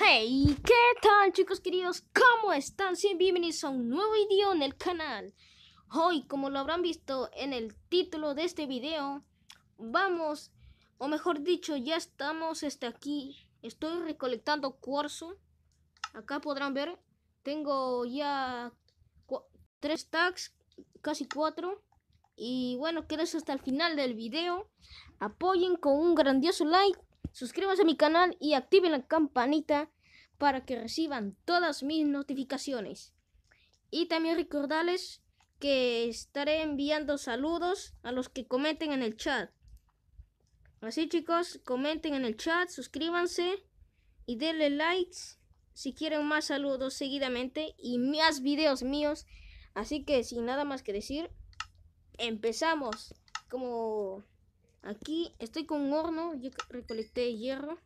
Hey, ¿qué tal, chicos queridos? ¿Cómo están? Sean bienvenidos a un nuevo video en el canal. Hoy, como lo habrán visto en el título de este video, vamos, o mejor dicho, ya estamos aquí. Estoy recolectando cuarzo. Acá podrán ver, tengo ya 3 stacks, casi 4. Y bueno, quédense hasta el final del video. Apoyen con un grandioso like. Suscríbanse a mi canal y activen la campanita para que reciban todas mis notificaciones. Y también recordarles que estaré enviando saludos a los que comenten en el chat. Así, chicos, comenten en el chat, suscríbanse y denle likes si quieren más saludos seguidamente y más videos míos. Así que sin nada más que decir, empezamos. Como aquí estoy con un horno, yo recolecté hierro.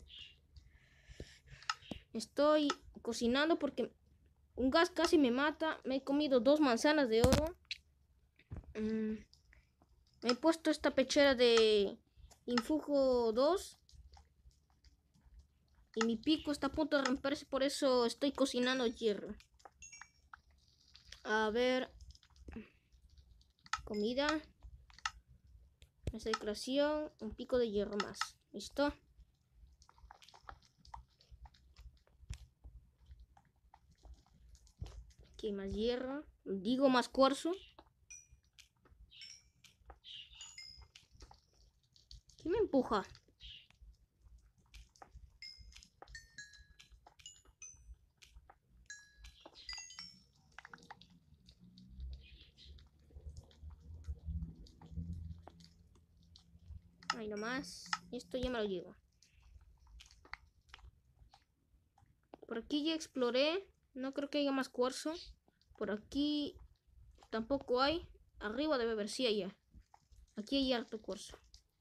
Estoy cocinando porque un gas casi me mata. Me he comido 2 manzanas de oro. Me he puesto esta pechera de Infugo 2. Y mi pico está a punto de romperse, por eso estoy cocinando hierro. A ver. Comida. Esta decoración. Un pico de hierro más. ¿Listo? Aquí más hierro. Digo más cuarzo. ¿Quién me empuja? Ahí nomás. Esto ya me lo llevo. Por aquí ya exploré. No creo que haya más cuarzo. Por aquí tampoco hay. Arriba debe haber, sí allá. Aquí hay harto cuarzo.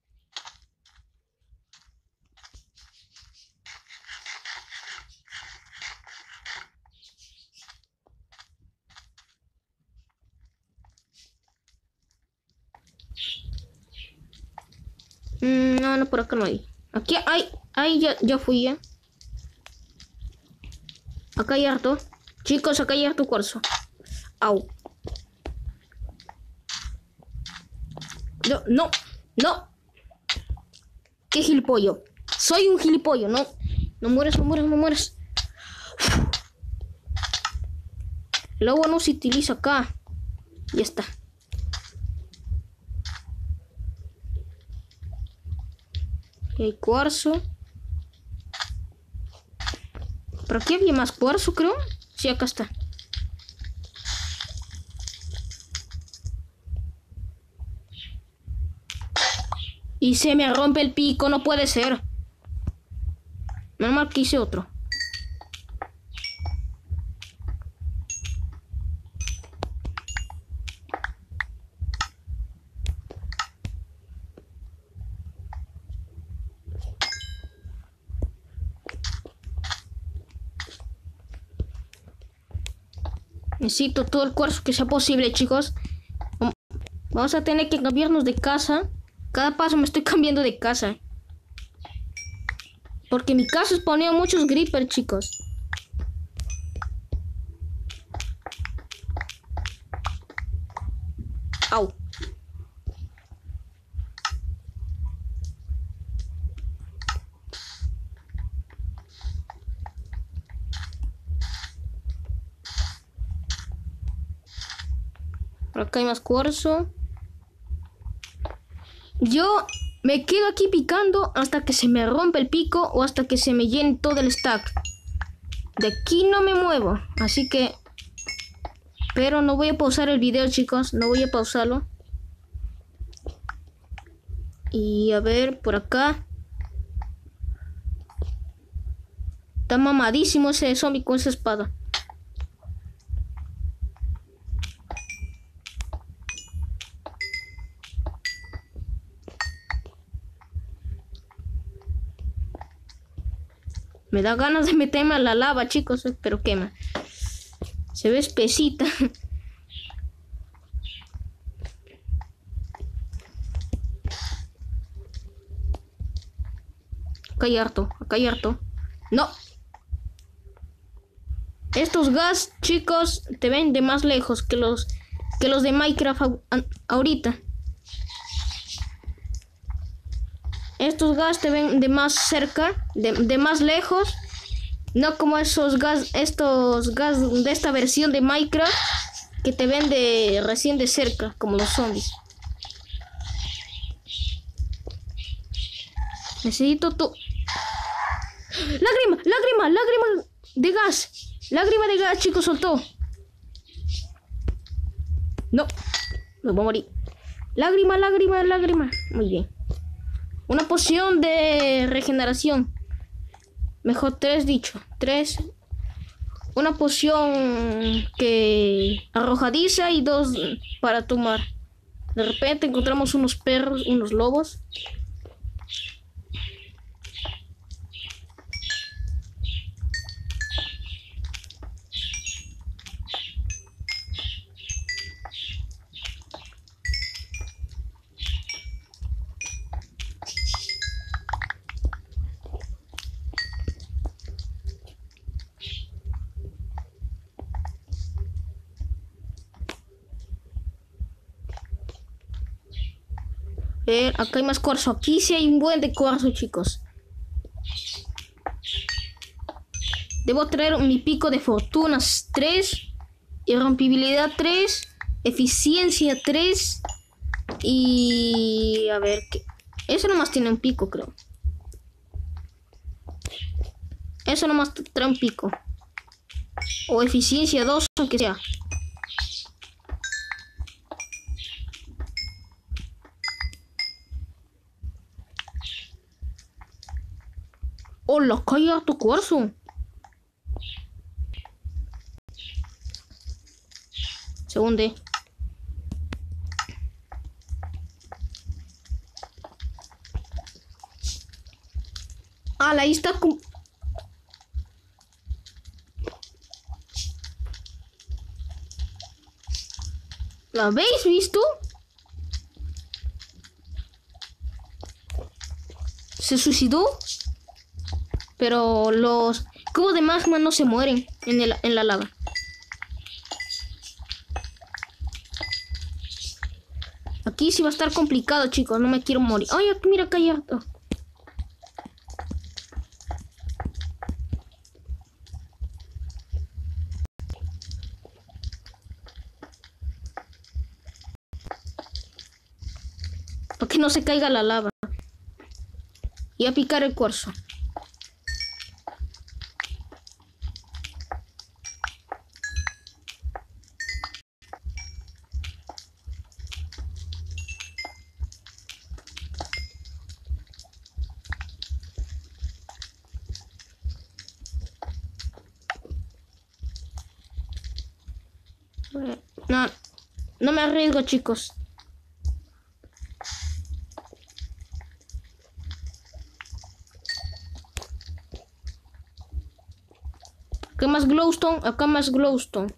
No, por acá no hay. Aquí hay. Ahí ya fui ya. Acá hay harto. Chicos, acá hay harto cuarzo. Au. No. ¿Qué gilipollo? Soy un gilipollo. No mueres. El agua no se utiliza acá. Ya está. Aquí hay cuarzo. Por aquí había más cuarzo, creo. Sí, acá está. Y se me rompe el pico, no puede ser. Menos mal que hice otro. Necesito todo el cuarzo que sea posible, chicos. Vamos a tener que cambiarnos de casa. Cada paso me estoy cambiando de casa. Porque mi casa exponía muchos creepers, chicos. Au. Por acá hay más cuarzo. Yo me quedo aquí picando hasta que se me rompe el pico o hasta que se me llene todo el stack. De aquí no me muevo. Así que... Pero no voy a pausar el video, chicos. No voy a pausarlo. Y a ver, por acá. Está mamadísimo ese zombie con esa espada. Me da ganas de meterme a la lava, chicos, pero quema. Se ve espesita. Acá hay harto. No. Estos gas, chicos, te ven de más lejos que los de Minecraft ahorita. Estos gas te ven de más cerca, de más lejos. No como estos gas de esta versión de Minecraft que te ven recién de cerca, como los zombies. Necesito tu... ¡Lágrima de gas! ¡Lágrima de gas, chicos! Soltó. No, me voy a morir. Lágrima. Muy bien. Una poción de regeneración. Mejor 3 dicho. 3. Una poción que arrojadiza y 2 para tomar. De repente encontramos unos perros, unos lobos. Acá hay más cuarzo. Aquí sí hay un buen de cuarzo, chicos. Debo traer mi pico de fortunas 3. Irrompibilidad 3. Eficiencia 3. Y... a ver, ¿qué? Eso nomás tiene un pico, creo. Eso nomás trae un pico. O eficiencia 2, aunque sea. ¡Hola! ¡Calla tu cuarzo! Se hunde. Ahí está. ¿La habéis visto? Se suicidó. Pero los cubos de magma no se mueren en la lava. Aquí sí va a estar complicado, chicos. No me quiero morir. Ay, mira, acá hay harto. Para que no se caiga la lava. Y a picar el cuarzo. No me arriesgo, chicos. Acá más glowstone, acá más glowstone.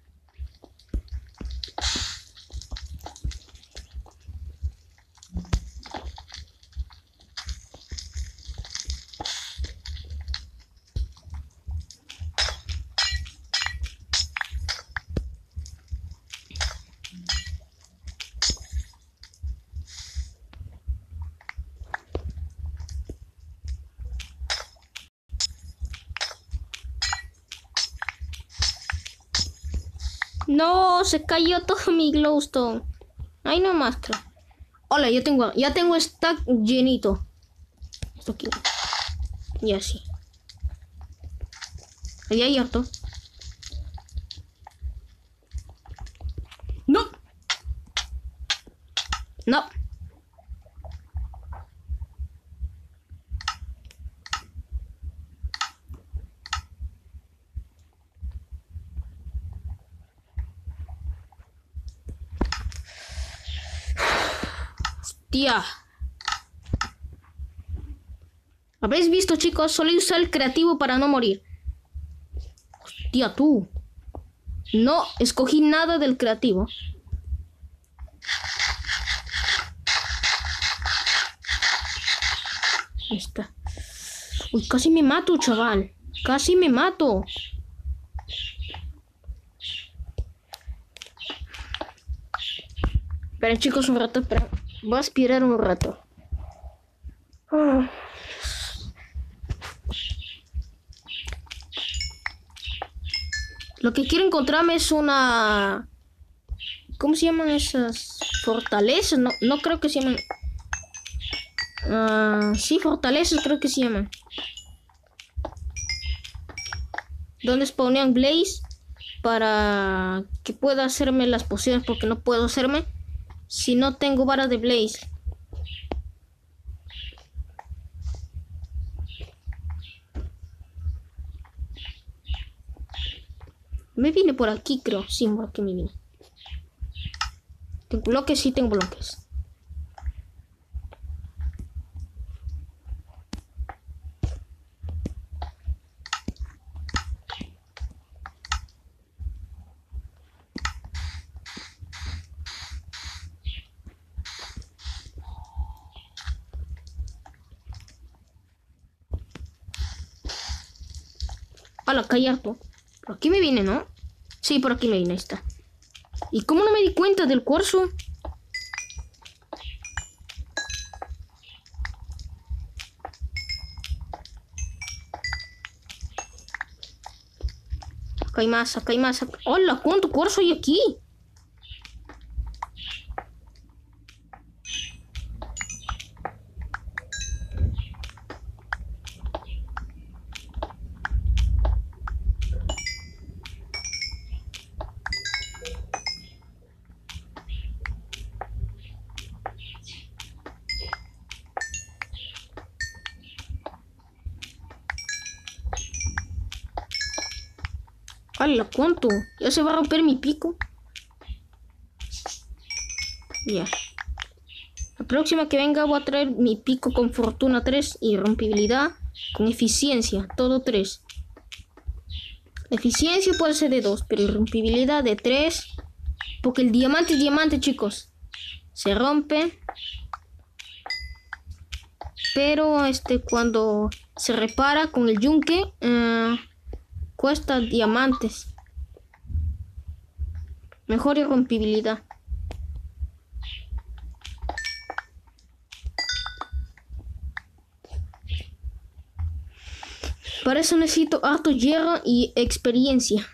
No, se cayó todo mi glowstone. Ay, no más, creo. Hola, ya tengo stack llenito. Esto aquí. Y así. Ahí hay harto. No. No. Hostia. ¿Habéis visto, chicos? Solo usar el creativo para no morir. Hostia, tú. No escogí nada del creativo. Ahí está. Uy, casi me mato, chaval. Casi me mato. Esperen chicos un rato, esperen. Voy a aspirar un rato. Lo que quiero encontrarme es una... ¿Cómo se llaman esas? Fortalezas. No creo que se llaman... sí, fortalezas creo que se llaman. Donde spawnean Blaze para que pueda hacerme las pociones, porque no puedo hacerme si no tengo vara de Blaze. Me vine por aquí, creo. Sí, por aquí me vine. ¿Tengo bloques? Sí, tengo bloques. A la calle harto. Por aquí me vine, ¿no? Sí, por aquí me vine, ahí está. ¿Y cómo no me di cuenta del cuarzo? Acá hay más, acá hay más. ¡Hola! ¿Cuánto cuarzo hay aquí? ¡Hala! ¿Cuánto? Ya se va a romper mi pico. Ya. La próxima que venga voy a traer mi pico con fortuna 3 y rompibilidad con eficiencia, todo 3. La eficiencia puede ser de 2, pero rompibilidad de 3. Porque el diamante es diamante, chicos. Se rompe. Pero cuando se repara con el yunque, cuesta diamantes. Mejor rompibilidad. Para eso necesito harto hierro y experiencia.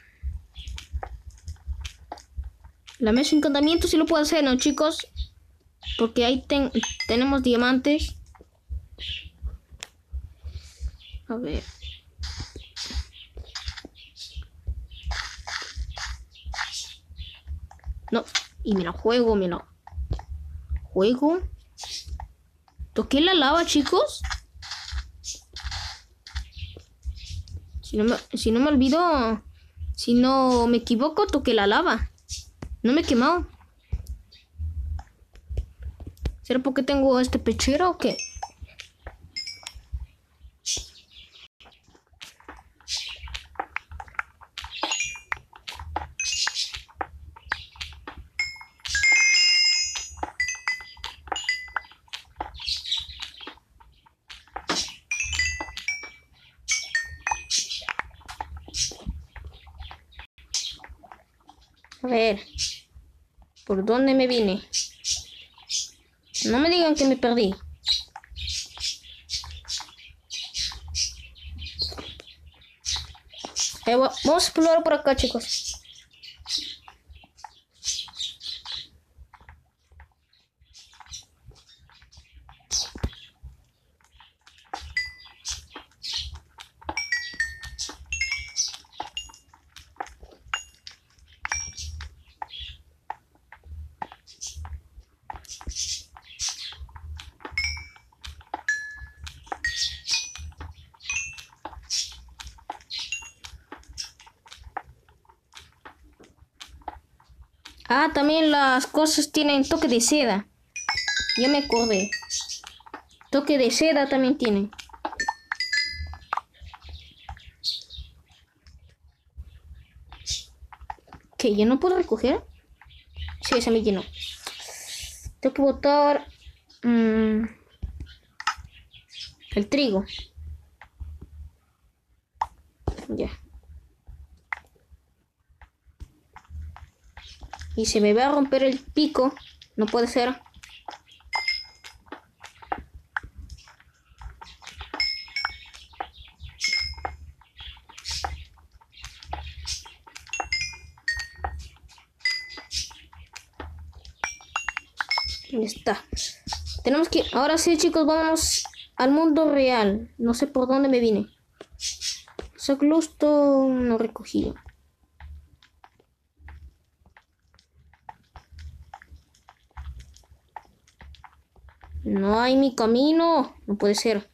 La mesa de encantamiento sí lo puedo hacer, ¿no, chicos? Porque ahí tenemos diamantes. A ver. No, y me la juego, me la juego. ¿Toqué la lava, chicos? Si no me olvido, si no me equivoco, toqué la lava. No me he quemado. ¿Será porque tengo este pechero o qué? A ver, ¿por dónde me vine? No me digan que me perdí. Vamos a explorar por acá, chicos. Ah, también las cosas tienen toque de seda. Ya me acordé. Toque de seda también tienen. ¿Qué? ¿Ya no puedo recoger? Sí, esa me llenó. Tengo que botar el trigo. Ya. Y se me va a romper el pico. No puede ser. Ahí está. Tenemos que... Ahora sí, chicos, vamos al mundo real. No sé por dónde me vine. Glowstone no recogí. No hay mi camino. No puede ser.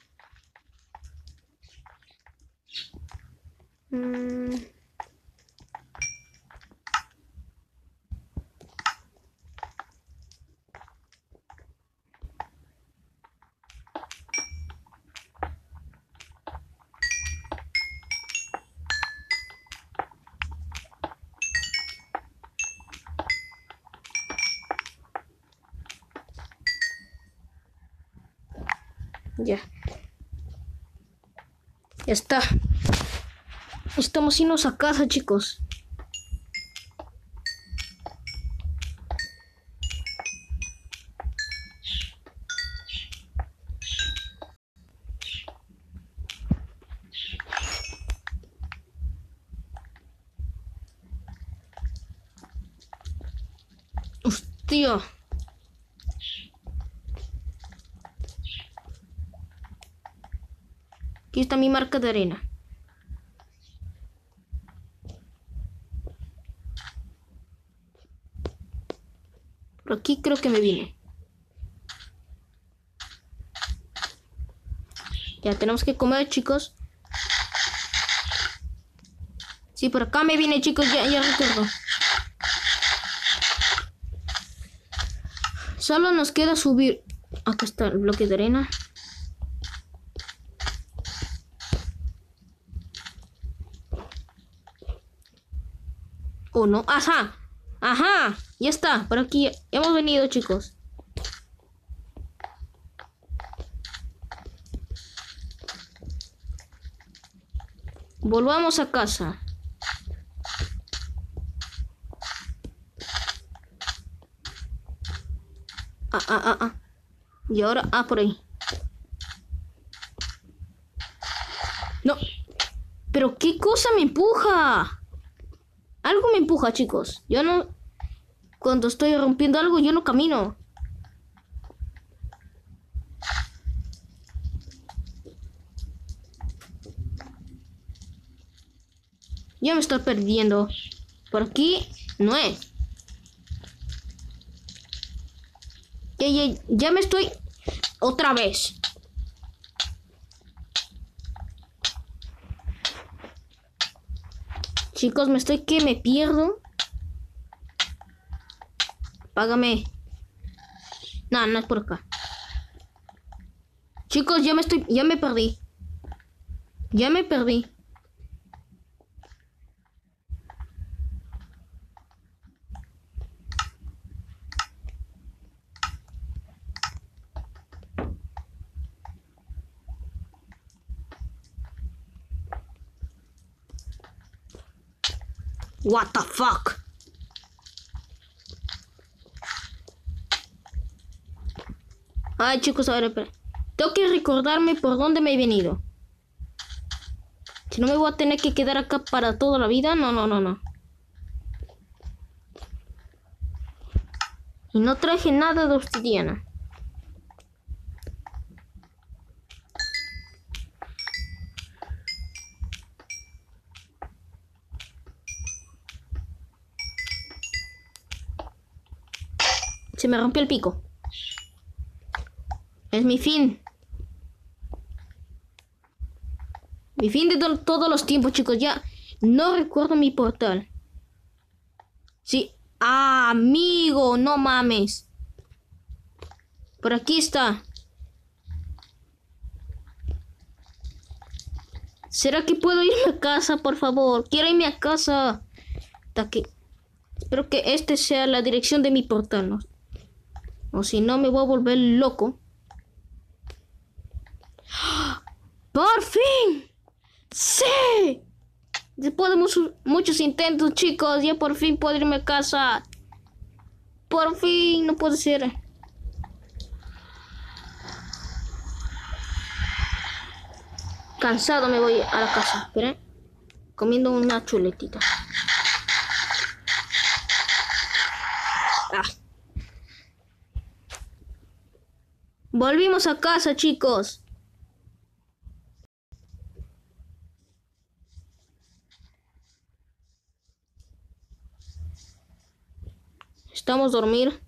Ya. Ya está. Estamos yendo a casa, chicos. Hostia. Aquí está mi marca de arena. Por aquí creo que me vine. Ya tenemos que comer, chicos. Sí, por acá me vine, chicos. Ya recuerdo. Solo nos queda subir. Acá está el bloque de arena. Oh, no. Ajá. Ajá. Ya está. Por aquí hemos venido, chicos. Volvamos a casa. Y ahora, por ahí. No. Pero qué cosa me empuja. Algo me empuja, chicos. Yo no... Cuando estoy rompiendo algo, yo no camino. Ya me estoy perdiendo. Por aquí no es. Ya me estoy... Otra vez. Chicos, me estoy que me pierdo. Págame. No, no es por acá. Chicos, ya me perdí. Ya me perdí. What the fuck? Ay, chicos, a ver, espera. Tengo que recordarme por dónde me he venido. Si no me voy a tener que quedar acá para toda la vida. No. Y no traje nada de obsidiana. Se me rompió el pico. Es mi fin. Mi fin de todos los tiempos, chicos. Ya no recuerdo mi portal. Sí. Ah, amigo, no mames. Por aquí está. ¿Será que puedo irme a casa, por favor? Quiero irme a casa. Hasta que... Espero que este sea la dirección de mi portal, ¿no? O si no, me voy a volver loco. ¡Por fin! ¡Sí! Después de muchos intentos, chicos, ya por fin puedo irme a casa. Por fin, no puede ser. Cansado me voy a la casa. Espera. Comiendo una chuletita. Ah. Volvimos a casa, chicos. Estamos a dormir.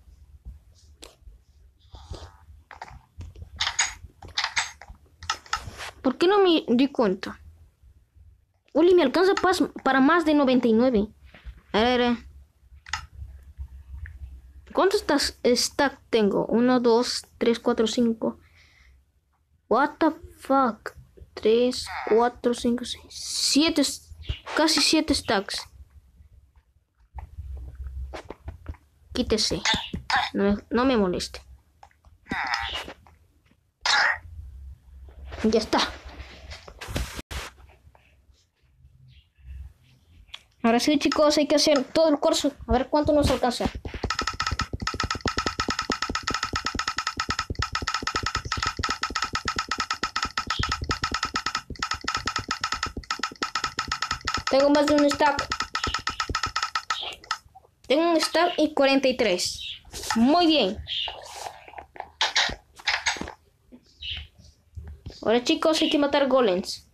¿Por qué no me di cuenta? Uli, me alcanza para más de 99. A ver. ¿Cuántos stack tengo? 1, 2, 3, 4, 5. What the fuck? 3, 4, 5, 6, 7. Casi 7 stacks. Quítese. No me moleste. Ya está. Ahora sí, chicos, hay que hacer todo el curso. A ver cuánto nos alcanza. Tengo más de un stack. Tengo un stack y 43. Muy bien. Ahora, chicos, hay que matar golems.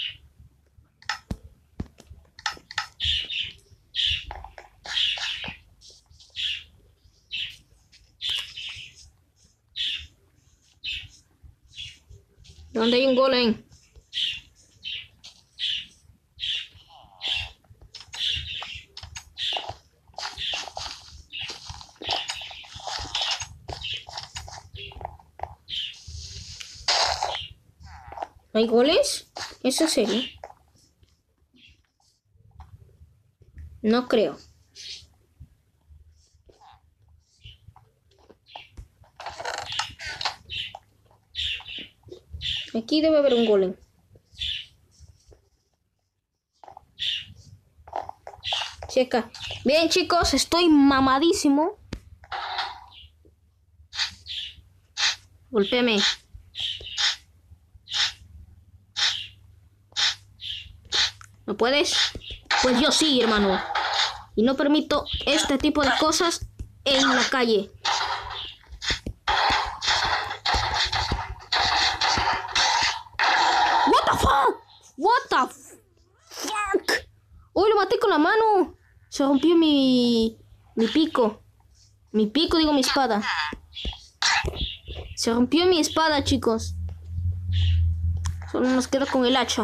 ¿Dónde hay un golem? ¿Hay goles? ¿Es en serio? No creo. Aquí debe haber un golem. Checa. Bien, chicos, estoy mamadísimo. Golpéame. ¿No puedes? Pues yo sí, hermano. Y no permito este tipo de cosas en la calle. What the fuck? What the fuck? Uy, lo maté con la mano. Se rompió mi pico. Mi pico, digo, mi espada. Se rompió mi espada, chicos. Solo nos queda con el hacha.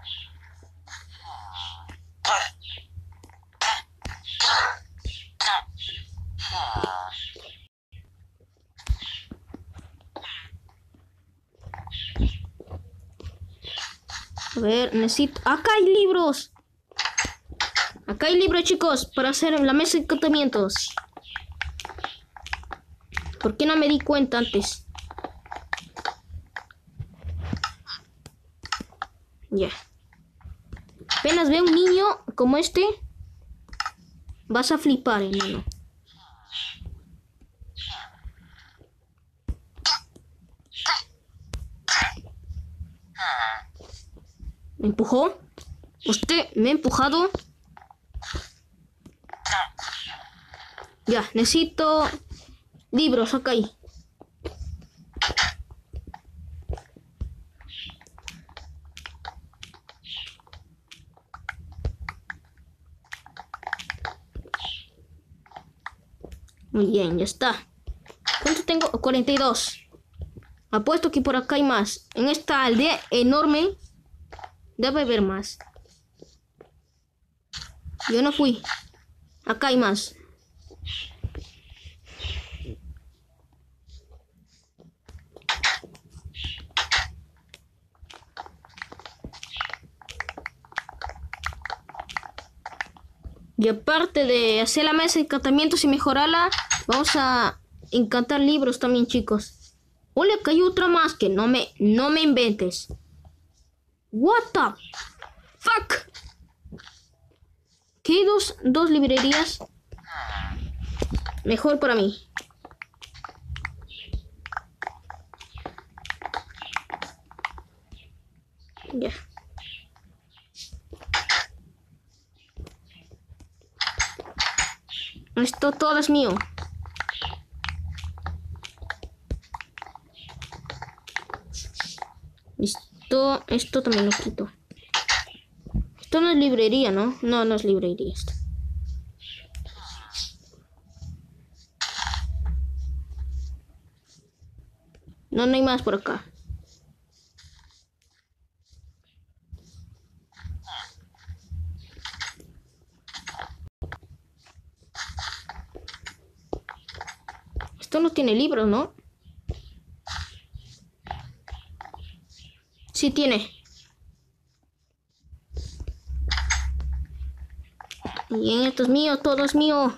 A ver, necesito... ¡Acá hay libros! Acá hay libros, chicos, para hacer la mesa de encantamientos. ¿Por qué no me di cuenta antes? Ya. Apenas veo un niño como este, vas a flipar, hermano. ¿Me empujó? ¿Usted me ha empujado? Ya, necesito libros, acá hay. Muy bien, ya está. ¿Cuánto tengo? 42. Apuesto que por acá hay más. En esta aldea enorme debe haber más. Yo no fui. Acá hay más. Y aparte de hacer la mesa de encantamientos y mejorarla, vamos a encantar libros también, chicos. Ole, acá hay otra más que no me inventes. What the fuck? ¿Qué hay dos librerías? Mejor para mí. Ya. Esto todo es mío. Esto también lo quito. Esto no es librería, ¿no? No, no es librería esto. No, no hay más por acá. Esto no tiene libros, ¿no? Sí tiene. Bien, esto es mío, todo es mío.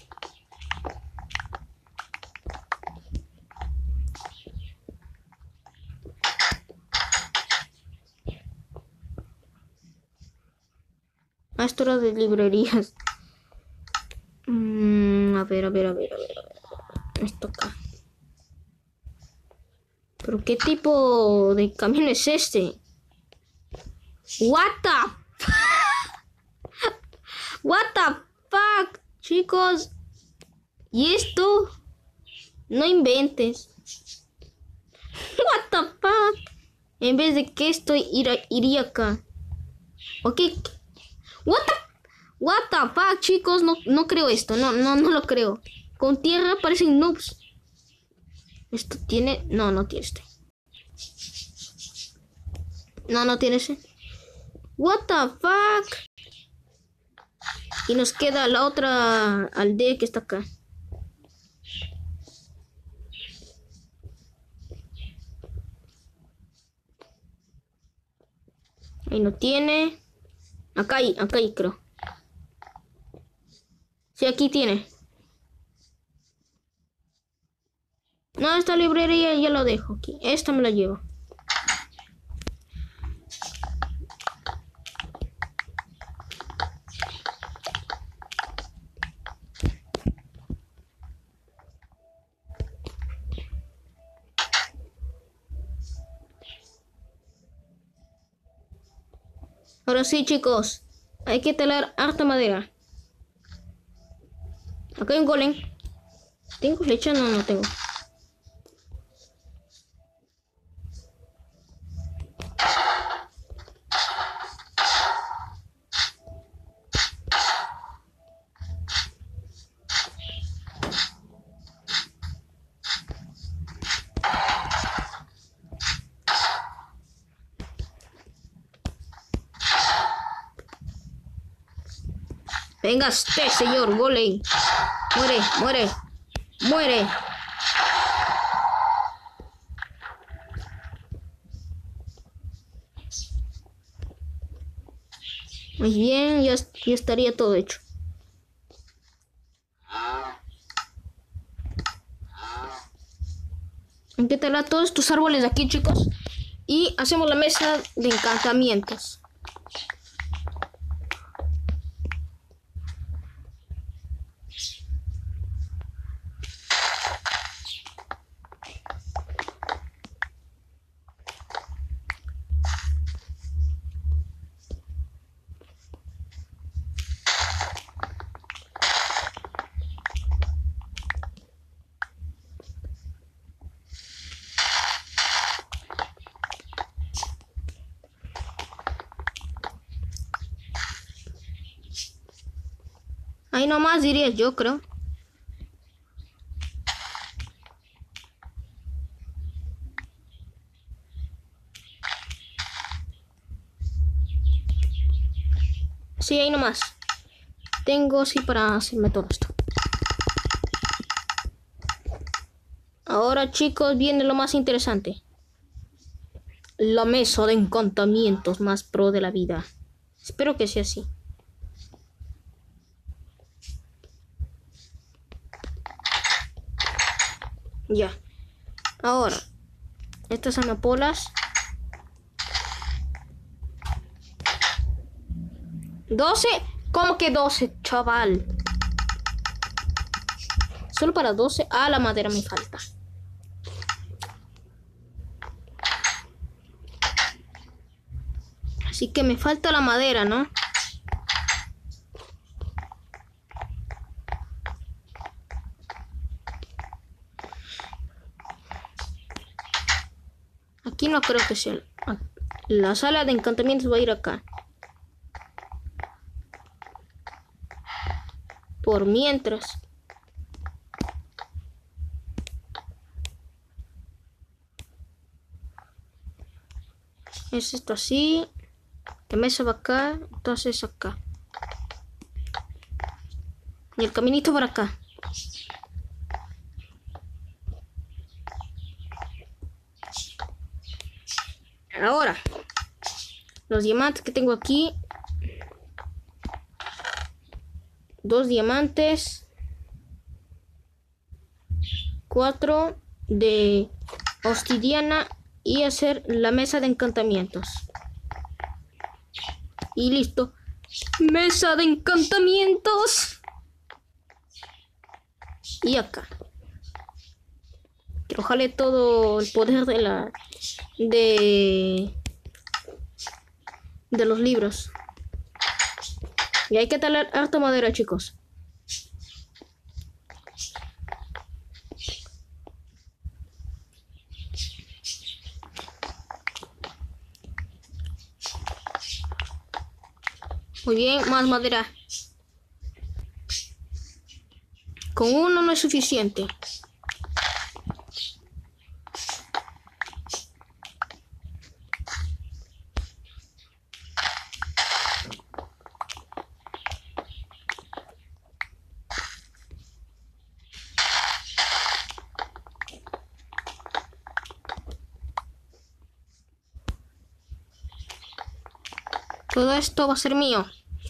Ah, esto era de librerías. A ver. Esto acá. ¿Pero qué tipo de camión es este? What the fuck, chicos. ¿Y esto? No inventes. What the fuck. En vez de que esto iría acá. Ok. What the fuck, chicos. No creo esto. No lo creo. Con tierra parecen noobs. Esto tiene... No tiene este. No tiene ese. What the fuck. Y nos queda la otra aldea que está acá. Ahí no tiene. Acá hay, creo. Sí, aquí tiene. No, esta librería ya lo dejo aquí. Esta me la llevo. Ahora sí, chicos. Hay que talar harta madera. Acá hay un golem. ¿Tengo flecha? No tengo. Venga usted, señor golem. Muere. Muy bien, ya estaría todo hecho. Hay que talar todos estos árboles de aquí, chicos. Y hacemos la mesa de encantamientos. Ahí nomás diría yo, creo. Sí, ahí nomás. Tengo sí para hacerme todo esto. Ahora, chicos, viene lo más interesante. La mesa de encantamientos más pro de la vida. Espero que sea así. Ya. Ahora, estas amapolas. 12. ¿Cómo que 12, chaval? Solo para 12. Ah, la madera me falta. Así que me falta la madera, ¿no? Aquí no creo que sea. La sala de encantamientos va a ir acá. Por mientras. Es esto así. La mesa va acá. Entonces acá. Y el caminito para acá. Ahora. Los diamantes que tengo aquí. 2 diamantes. 4 de obsidiana. Y hacer la mesa de encantamientos. Y listo. Mesa de encantamientos. Y acá. Quiero jalar todo el poder de los libros. Y hay que talar harta madera, chicos. Muy bien, más madera. Con uno no es suficiente. Todo esto va a ser mío.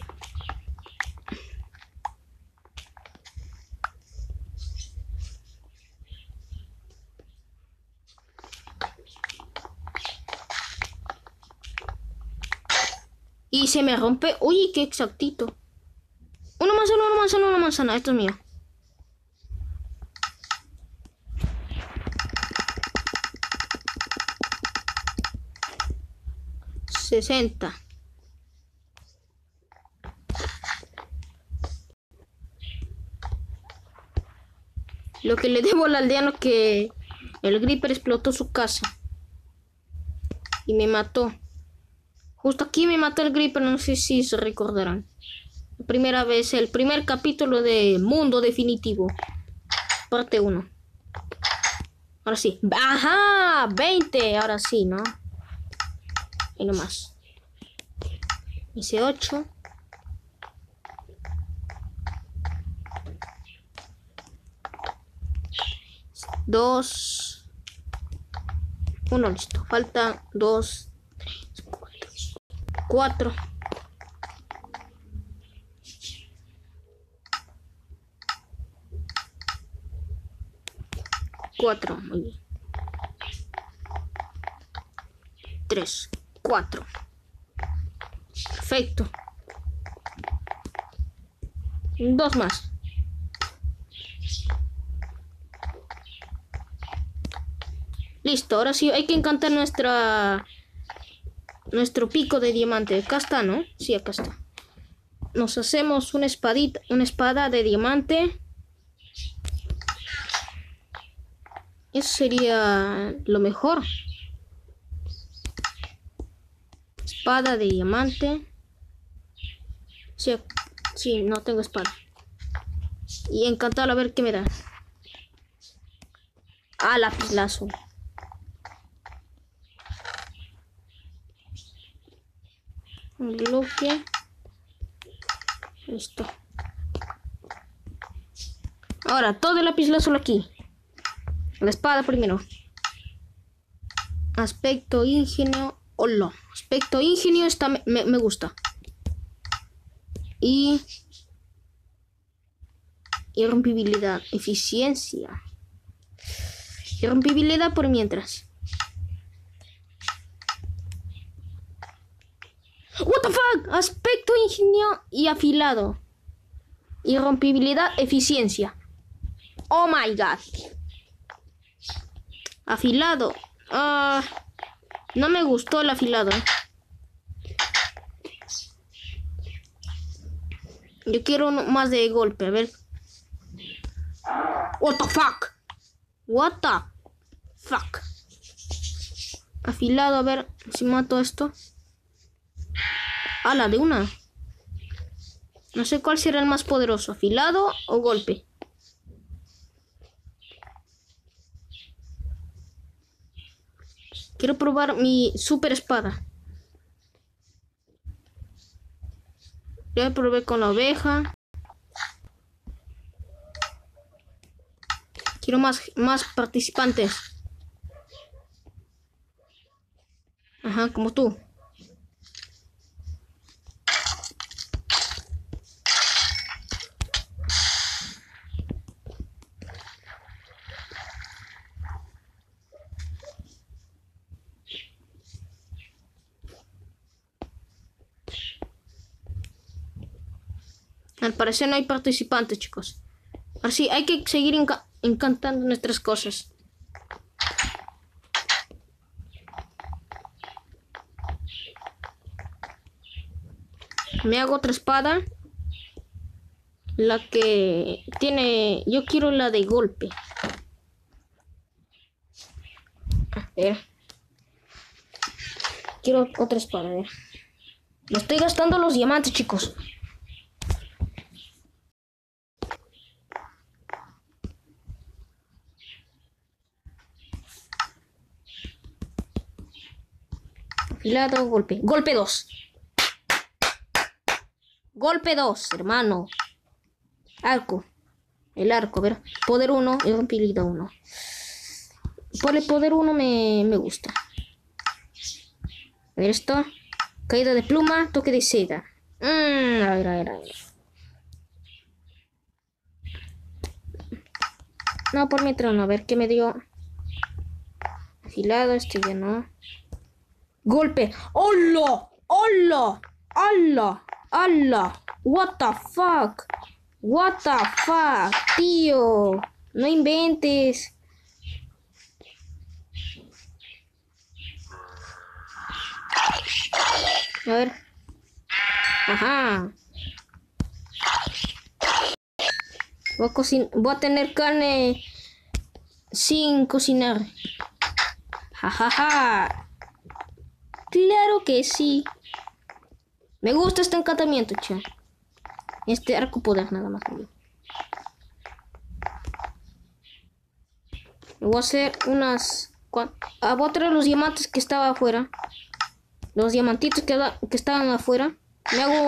Y se me rompe. Uy, qué exactito. Una manzana, una manzana, una manzana. Esto es mío. $60. Lo que le debo al aldeano que el Creeper explotó su casa. Y me mató. Justo aquí me mató el Creeper, no sé si se recordarán. La primera vez, el primer capítulo de Mundo Definitivo. Parte 1. Ahora sí. ¡Ajá! 20. Ahora sí, ¿no? Y no más. Hice 8. Dos. 1, listo. Falta 2. 4. 4, muy bien. 3, 4. Perfecto. 2 más. Listo, ahora sí hay que encantar nuestro pico de diamante. Acá está, ¿no? Sí, acá está. Nos hacemos una espada de diamante. Eso sería lo mejor. Espada de diamante. Sí, no tengo espada. Y encantar a ver qué me da. Ah, lapislazo. Un bloque. Listo. Ahora, todo el lapislazo aquí. La espada primero. Aspecto ingenio. Hola. Aspecto ingenio está, me gusta. Y irrompibilidad. Eficiencia. Irrompibilidad por mientras. What the fuck. Aspecto ingenio y afilado. Irrompibilidad, eficiencia. Oh my god. Afilado. No me gustó el afilado. Yo quiero uno más de golpe. A ver. What the fuck. What the fuck. Afilado. A ver si mato esto. La de una. No sé cuál será el más poderoso. Afilado o golpe. Quiero probar mi super espada. Ya probé con la oveja. Quiero más participantes. Ajá, como tú. Al parecer no hay participantes, chicos. Así hay que seguir encantando nuestras cosas. Me hago otra espada. La que tiene... Yo quiero la de golpe. A ver. Quiero otra espada, a ver. Me estoy gastando los diamantes, chicos. Afilado, golpe. Golpe 2. Golpe 2, hermano. Arco. El arco, a ver. Poder 1 y habilidad 1. Por el poder 1 me gusta. A ver esto. Caída de pluma, toque de seda. A ver. No, por mientras no. A ver qué me dio. Afilado, este ya no. Golpe. ¡Hola! ¡Hola! ¡Hola! ¡Hola! What the fuck? What the fuck, tío. No inventes. A ver. Ajá. Voy a tener carne sin cocinar. Jajaja. Claro que sí. Me gusta este encantamiento, che. Este arco poder nada más. Voy a hacer unas... voy a traer los diamantes que estaban afuera. Los diamantitos que estaban afuera. Me hago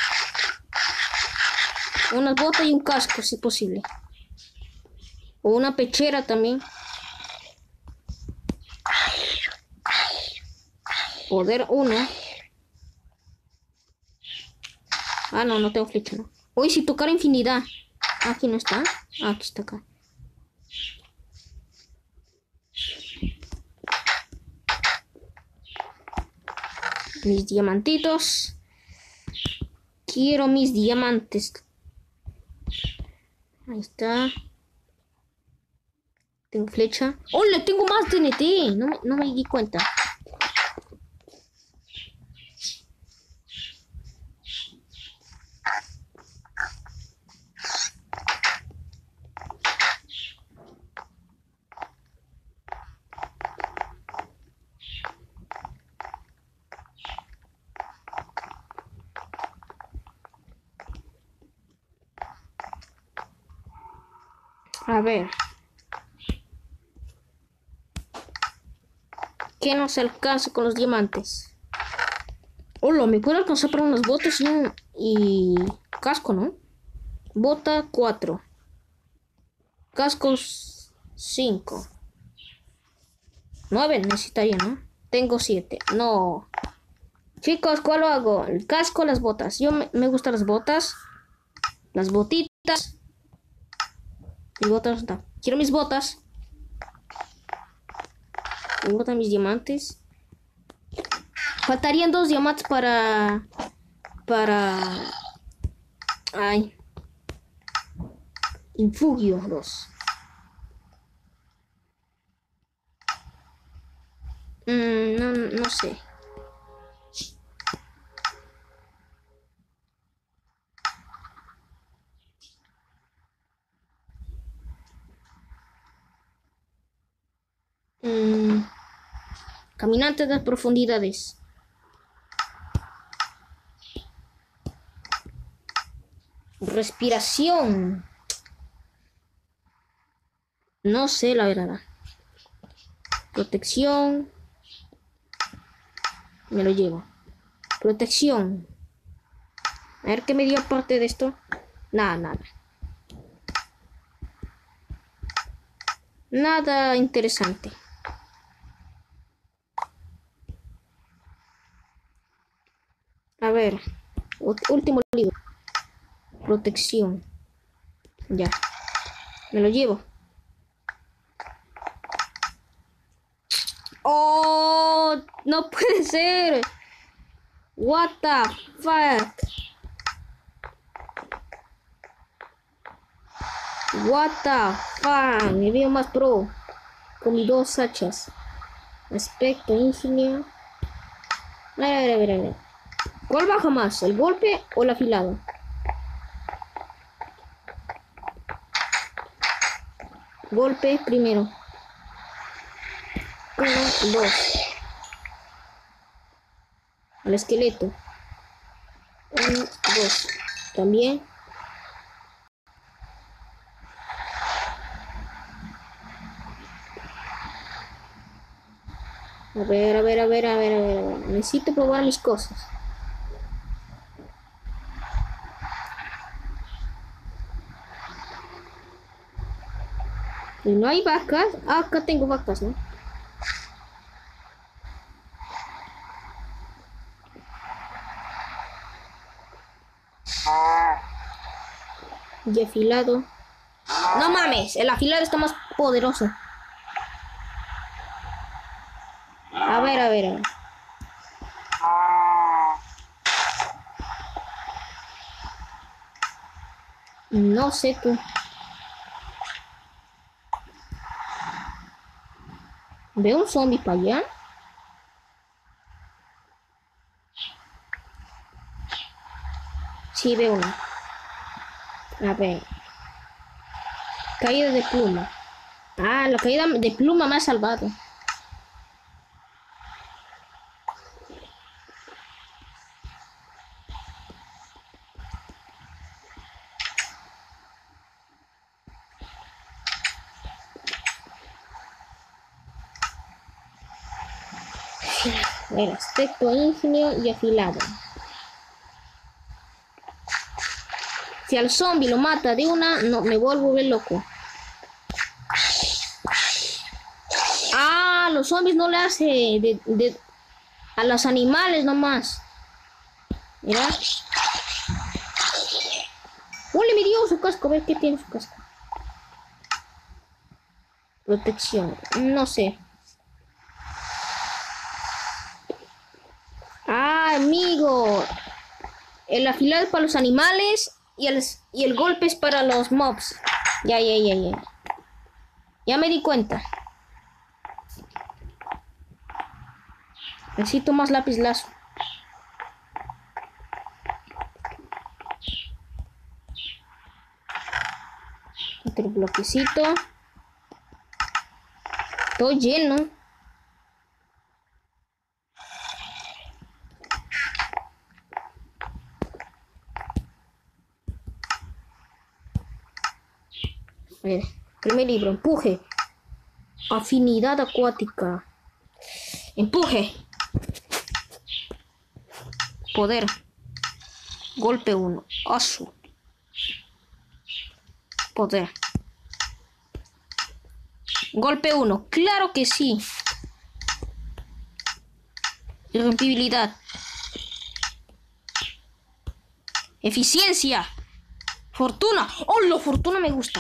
unas botas y un casco, si es posible. O una pechera también. Poder 1. No tengo flecha, ¿no? Uy, si tocar infinidad. Aquí no está. Aquí está acá. Mis diamantitos. Quiero mis diamantes. Ahí está. Tengo flecha. ¡Oh, le tengo más TNT! No me di cuenta. A ver. ¿Qué nos alcanza con los diamantes? Hola, me puedo alcanzar para unas botas y casco, ¿no? Bota 4. Cascos 5. 9 necesitaría, ¿no? Tengo 7. No. Chicos, ¿cuál lo hago? El casco o las botas. Yo me gustan las botas. Las botitas. Mis botas no. Quiero mis botas. Me botan mis diamantes. Faltarían 2 diamantes para... Ay. Infugio 2. No, no sé. Caminante de profundidades. Respiración. No sé la verdad. Protección. Me lo llevo. Protección. A ver qué me dio aparte de esto. Nada. Nada interesante. A ver. Último libro. Protección. Ya. Me lo llevo. Oh, no puede ser. What the fuck? What the fuck? Me veo más pro. Con mis 2 hachas. Aspecto, ingenio. A ver. ¿Cuál baja más? ¿El golpe o el afilado? Golpe primero. 1, 2. Al esqueleto. 1, 2. También. A ver. Necesito probar mis cosas. Y no hay vacas. Ah, acá tengo vacas, ¿no? Y afilado. No mames, el afilado está más poderoso. A ver. No sé tú. ¿Veo un zombie para allá? Sí, veo uno. A ver. Caída de pluma. Ah, la caída de pluma me ha salvado. El aspecto ingenio y afilado. Si al zombie lo mata de una, no me vuelvo bien loco. Ah, los zombies no le hace a los animales nomás. Mira. Ole, me dio su casco. A ver qué tiene su casco. Protección. No sé. Ah, amigo. El afilado es para los animales y el golpe es para los mobs. Ya. Ya me di cuenta. Necesito más lápiz lazo. Otro bloquecito. Todo lleno. A ver, primer libro, empuje. Afinidad acuática. Empuje. Poder. Golpe 1. Asu. Poder. Golpe 1. Claro que sí. Irrompibilidad. Eficiencia. Fortuna. ¡Oh, la fortuna me gusta!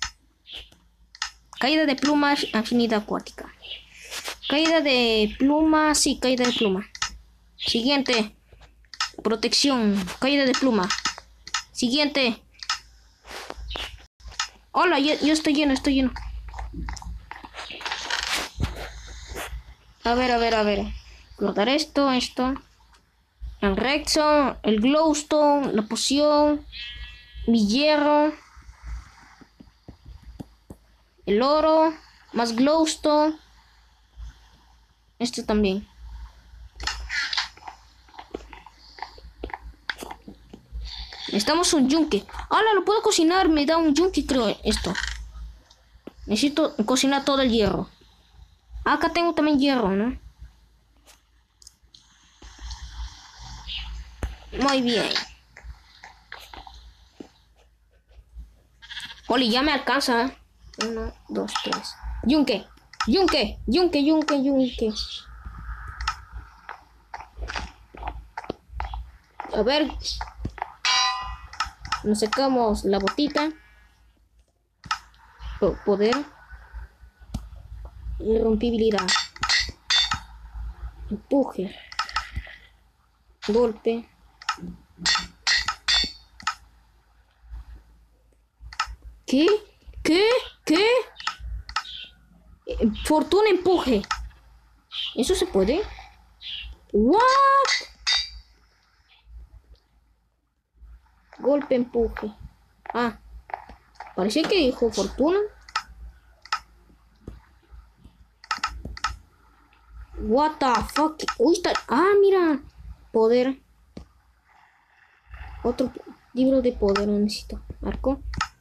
Caída de pluma, afinidad acuática. Caída de pluma, sí, caída de pluma. Siguiente. Protección, caída de pluma. Siguiente. Hola, yo estoy lleno. A ver. Guardar esto. El Redstone, el Glowstone, la poción, mi hierro, el oro, más Glowstone. Esto también. Necesitamos un yunque. ¡Hala! Lo puedo cocinar. Me da un yunque, creo, esto. Necesito cocinar todo el hierro. Acá tengo también hierro, ¿no? Muy bien. Oli, ya me alcanza. 1, 2, 3. Yunque. A ver. Nos sacamos la botita. Poder. Irrompibilidad. Empuje. Golpe. ¿Qué? Fortuna empuje. ¿Eso se puede? ¿What? Golpe empuje. Ah. Parecía que dijo fortuna. What the fuck? Uy, está... Ah, mira. Poder. Otro libro de poder necesito. Arco.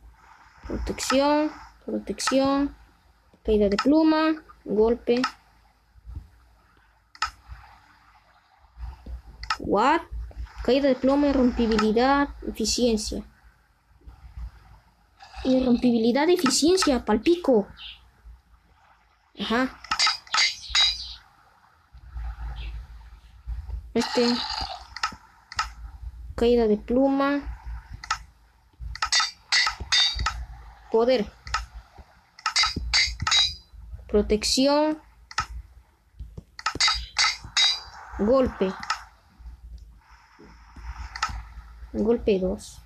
Protección. Caída de pluma. Golpe. What? Caída de pluma, irrompibilidad, eficiencia. Irrompibilidad, eficiencia, palpico. Ajá. Caída de pluma. Poder. Protección. Golpe. Golpe 2.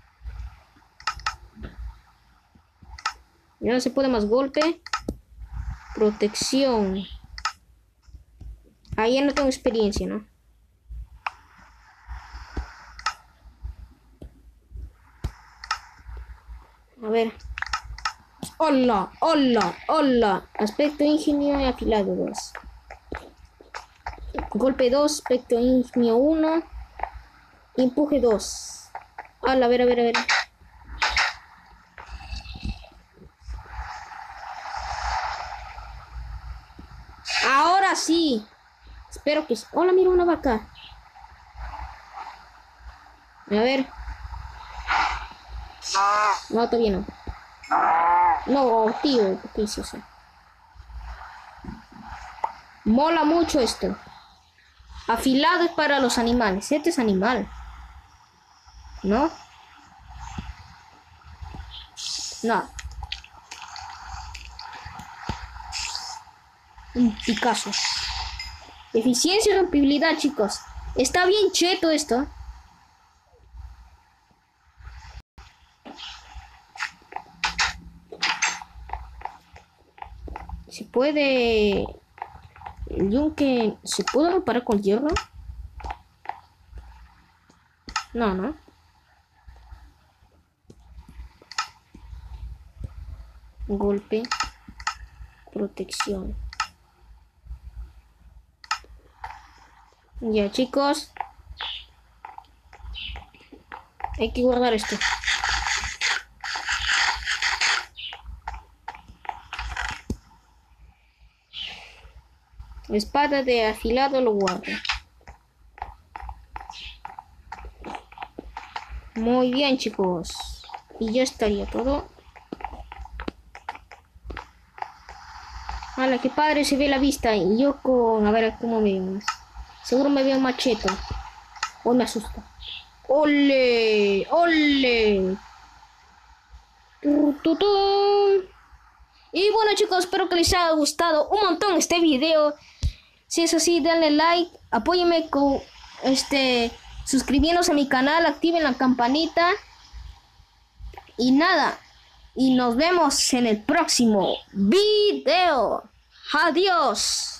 Ya no se puede más golpe. Protección. Ahí ya no tengo experiencia, ¿no? A ver. Hola. Aspecto ingenio y afilado 2. Golpe 2, aspecto ingenio 1. Empuje 2. Hola, a ver. Ahora sí. Espero que... Hola, mira una vaca. A ver. No, todavía no. No, tío, ¿qué hice eso? Mola mucho esto. Afilado es para los animales. Este es animal. ¿No? No. Un Picasso. Eficiencia y rompibilidad, chicos. Está bien cheto esto. Se puede... El yunque... ¿Se puede reparar con hierro? No. Golpe. Protección. Ya, chicos. Hay que guardar esto. Espada de afilado lo guardo. Muy bien, chicos. Y ya estaría todo. ¡Hala, qué padre se ve la vista! Y yo con... A ver cómo me veo. Seguro me veo machete. O me asusta. ¡Ole! Y bueno, chicos, espero que les haya gustado un montón este video. Si es así, denle like, apóyenme con suscribiéndose a mi canal, activen la campanita. Y nada, y nos vemos en el próximo video. Adiós.